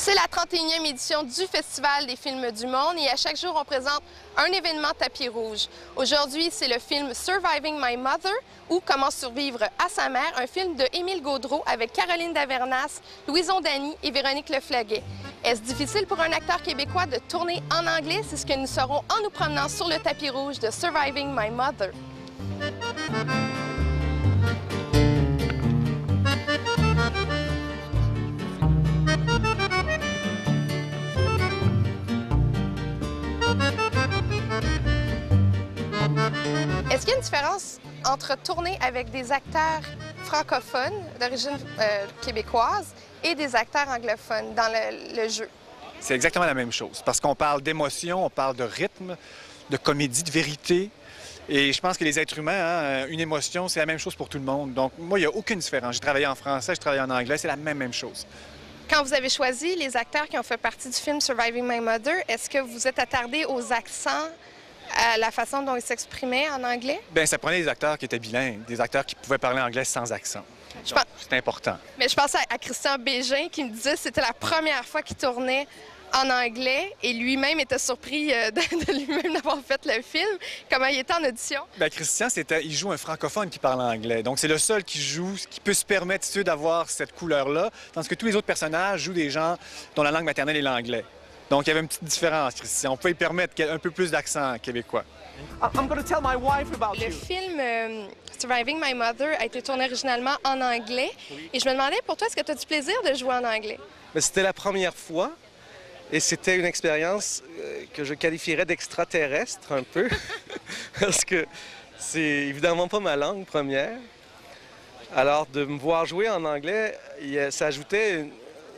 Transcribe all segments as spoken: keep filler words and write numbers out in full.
C'est la trente et unième édition du Festival des films du monde et à chaque jour, on présente un événement tapis rouge. Aujourd'hui, c'est le film Surviving My Mother ou Comment survivre à sa mère, un film de Émile Gaudreau avec Caroline Davernas, Louison Dany et Véronique Leflaguet. Est-ce difficile pour un acteur québécois de tourner en anglais? C'est ce que nous saurons en nous promenant sur le tapis rouge de Surviving My Mother. Est-ce qu'il y a une différence entre tourner avec des acteurs francophones d'origine euh, québécoise et des acteurs anglophones dans le, le jeu? C'est exactement la même chose, parce qu'on parle d'émotion, on parle de rythme, de comédie, de vérité. Et je pense que les êtres humains, hein, une émotion, c'est la même chose pour tout le monde. Donc, moi, il n'y a aucune différence. J'ai travaillé en français, je travaille en anglais, c'est la même, même chose. Quand vous avez choisi les acteurs qui ont fait partie du film Surviving My Mother, est-ce que vous êtes attardé aux accents, à la façon dont ils s'exprimaient en anglais? Bien, ça prenait des acteurs qui étaient bilingues, des acteurs qui pouvaient parler anglais sans accent. Pense... C'est important. Mais je pense à, à Christian Bégin qui me disait que c'était la première fois qu'il tournait en anglais et lui-même était surpris de, de lui-même d'avoir fait le film. Comment il était en audition? Bien, Christian, il joue un francophone qui parle anglais. Donc, c'est le seul qui joue, qui peut se permettre d'avoir cette couleur-là, tandis que tous les autres personnages jouent des gens dont la langue maternelle est l'anglais. Donc, il y avait une petite différence, Christian. On pouvait lui permettre un peu plus d'accent québécois. Le film euh, Surviving My Mother a été tourné originalement en anglais. Et je me demandais, pour toi, est-ce que tu as du plaisir de jouer en anglais? C'était la première fois. Et c'était une expérience que je qualifierais d'extraterrestre un peu, parce que c'est évidemment pas ma langue première. Alors, de me voir jouer en anglais, ça ajoutait... Une...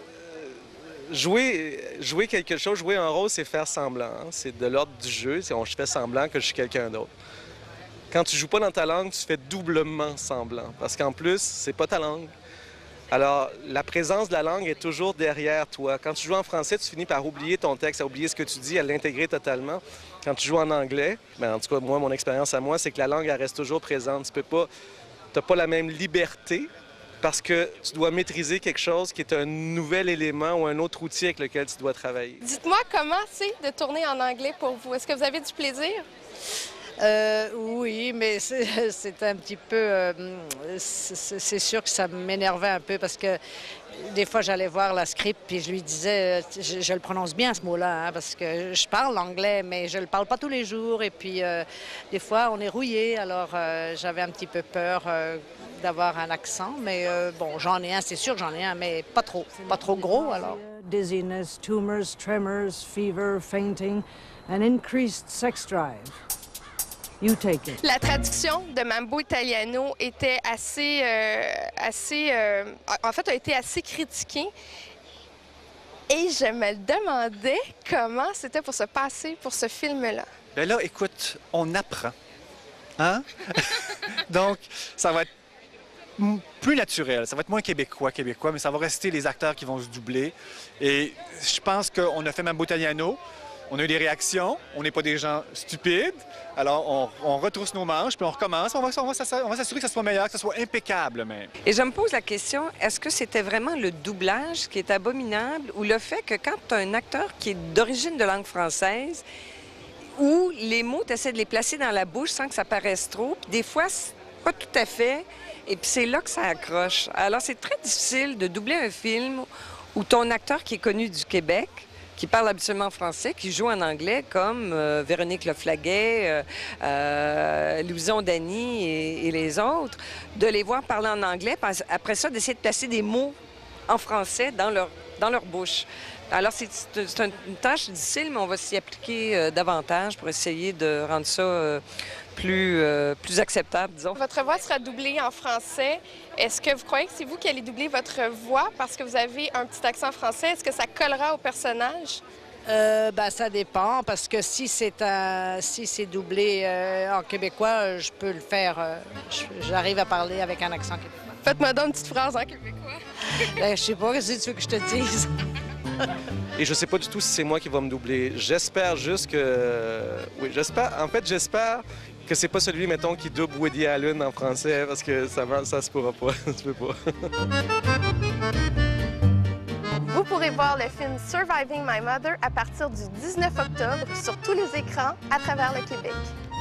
Jouer, jouer quelque chose, jouer un rôle, c'est faire semblant. C'est de l'ordre du jeu, je fais semblant que je suis quelqu'un d'autre. Quand tu joues pas dans ta langue, tu fais doublement semblant, parce qu'en plus, c'est pas ta langue. Alors, la présence de la langue est toujours derrière toi. Quand tu joues en français, tu finis par oublier ton texte, à oublier ce que tu dis, à l'intégrer totalement. Quand tu joues en anglais, bien, en tout cas, moi, mon expérience à moi, c'est que la langue, elle reste toujours présente. Tu peux pas... Tu n'as pas la même liberté parce que tu dois maîtriser quelque chose qui est un nouvel élément ou un autre outil avec lequel tu dois travailler. Dites-moi comment c'est de tourner en anglais pour vous. Est-ce que vous avez du plaisir? Euh, oui, mais c'est un petit peu... Euh, c'est sûr que ça m'énervait un peu parce que des fois, j'allais voir la script puis je lui disais... Je, je le prononce bien, ce mot-là, hein, parce que je parle l'anglais, mais je le parle pas tous les jours. Et puis, euh, des fois, on est rouillé. Alors, euh, j'avais un petit peu peur euh, d'avoir un accent. Mais euh, bon, j'en ai un, c'est sûr que j'en ai un, mais pas trop. Pas trop gros, alors. Dizziness, tumors, tremors, fever, fainting, and increased sex drive. You take it. La traduction de Mambo Italiano était assez, euh, assez, euh, en fait, a été assez critiquée. Et je me demandais comment c'était pour se passer pour ce film-là. Bien là, écoute, on apprend. Hein? Donc, ça va être plus naturel. Ça va être moins québécois, québécois, mais ça va rester les acteurs qui vont se doubler. Et je pense qu'on a fait Mambo Italiano. On a eu des réactions, on n'est pas des gens stupides, alors on, on retrousse nos manches, puis on recommence, on va, on va s'assurer que ça soit meilleur, que ça soit impeccable même. Et je me pose la question, est-ce que c'était vraiment le doublage qui est abominable ou le fait que quand tu as un acteur qui est d'origine de langue française, où les mots, tu essaies de les placer dans la bouche sans que ça paraisse trop, puis des fois, c'est pas tout à fait, et puis c'est là que ça accroche. Alors c'est très difficile de doubler un film où ton acteur qui est connu du Québec, qui parle habituellement français, qui joue en anglais, comme euh, Véronique Leflaguet, euh, euh, Louison Dany et, et les autres, de les voir parler en anglais, après ça, d'essayer de placer des mots en français dans leur, dans leur bouche. Alors, c'est une tâche difficile, mais on va s'y appliquer euh, davantage pour essayer de rendre ça euh, plus, euh, plus acceptable, disons. Votre voix sera doublée en français. Est-ce que vous croyez que c'est vous qui allez doubler votre voix parce que vous avez un petit accent français? Est-ce que ça collera au personnage? Euh, ben, ça dépend, parce que si c'est un, si c'est doublé euh, en québécois, je peux le faire. Euh, J'arrive à parler avec un accent québécois. Faites-moi donc une petite phrase en québécois. Ben, je sais pas, qu'est-ce que tu veux que je te dise? Et je sais pas du tout si c'est moi qui va me doubler. J'espère juste que... Oui, j'espère... En fait, j'espère que c'est pas celui, mettons, qui double Woody Allen en français, parce que ça, ça se pourra pas. Ça se peut pas. Vous pourrez voir le film Surviving My Mother à partir du dix-neuf octobre sur tous les écrans à travers le Québec.